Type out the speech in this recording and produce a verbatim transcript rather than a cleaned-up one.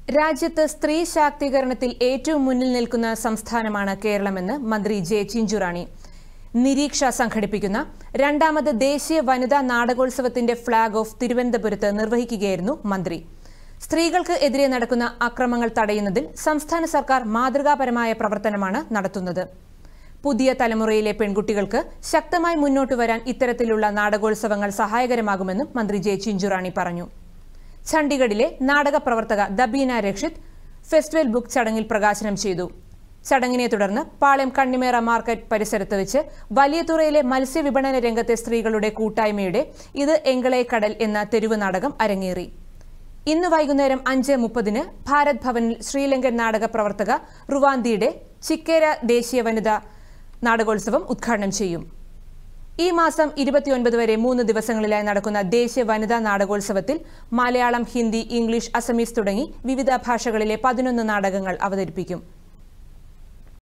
രാജ്യത്ത് സ്ത്രീ ശാക്തീകരണത്തിൽ ഏറ്റവും മുന്നിൽ നിൽക്കുന്ന സംസ്ഥാനമാണ് കേരളമെന്ന് മന്ത്രി ജെ ചിഞ്ചുറാണി. നിരീക്ഷ സംഘടിപ്പിക്കുന്ന രണ്ടാമത് ദേശീയ വനിതാ നാടകോത്സവത്തിന്റെ ഫ്ളാഗ് ഓഫ് തിരുവനന്തപുരത്ത് നിർവഹിക്കുകയായിരുന്നു മന്ത്രി. സ്ത്രീകൾക്ക് എതിരെ നടക്കുന്ന അക്രമങ്ങൾ തടയുന്നതിൽ സംസ്ഥാന സർക്കാർ മാതൃകാപരമായ പ്രവർത്തനമാണ് നടത്തുന്നത്. പുതിയ തലമുറയിലെ പെൺകുട്ടികൾക്ക് ശക്തമായി മുന്നോട്ട് വരാൻ ഇത്തരത്തിലുള്ള നാടകോത്സവങ്ങൾ സഹായകരമാകുമെന്നും മന്ത്രി ജെ ചിഞ്ചുറാണി പറഞ്ഞു. ചണ്ഡീഗഡിലെ നാടക പ്രവർത്തക ദബീന രക്ഷിത് ഫെസ്റ്റിവൽ ബുക്ക് ചടങ്ങിൽ പ്രകാശനം ചെയ്തു. ചടങ്ങിനെ തുടർന്ന് പാളയം കണ്ണിമേറ മാർക്കറ്റ് പരിസരത്ത് വെച്ച് വലിയതുറയിലെ മത്സ്യവിപണന രംഗത്തെ സ്ത്രീകളുടെ കൂട്ടായ്മയുടെ ഇത് എങ്കളെ കടൽ എന്ന തെരുവ് നാടകം അരങ്ങേറി. ഇന്ന് വൈകുന്നേരം അഞ്ച് മുപ്പതിന് ഭാരത് ഭവനിൽ ശ്രീലങ്കൻ നാടക പ്രവർത്തക റുവാന്തിയുടെ ചിക്കേര ദേശീയ വനിതാ നാടകോത്സവം ഉദ്ഘാടനം ചെയ്യും. ഈ മാസം ഇരുപത്തിയൊൻപത് വരെ മൂന്ന് ദിവസങ്ങളിലായി നടക്കുന്ന ദേശീയ വനിതാ നാടകോത്സവത്തിൽ മലയാളം, ഹിന്ദി, ഇംഗ്ലീഷ്, അസമീസ് തുടങ്ങി വിവിധ ഭാഷകളിലെ പതിനൊന്ന് നാടകങ്ങൾ അവതരിപ്പിക്കും.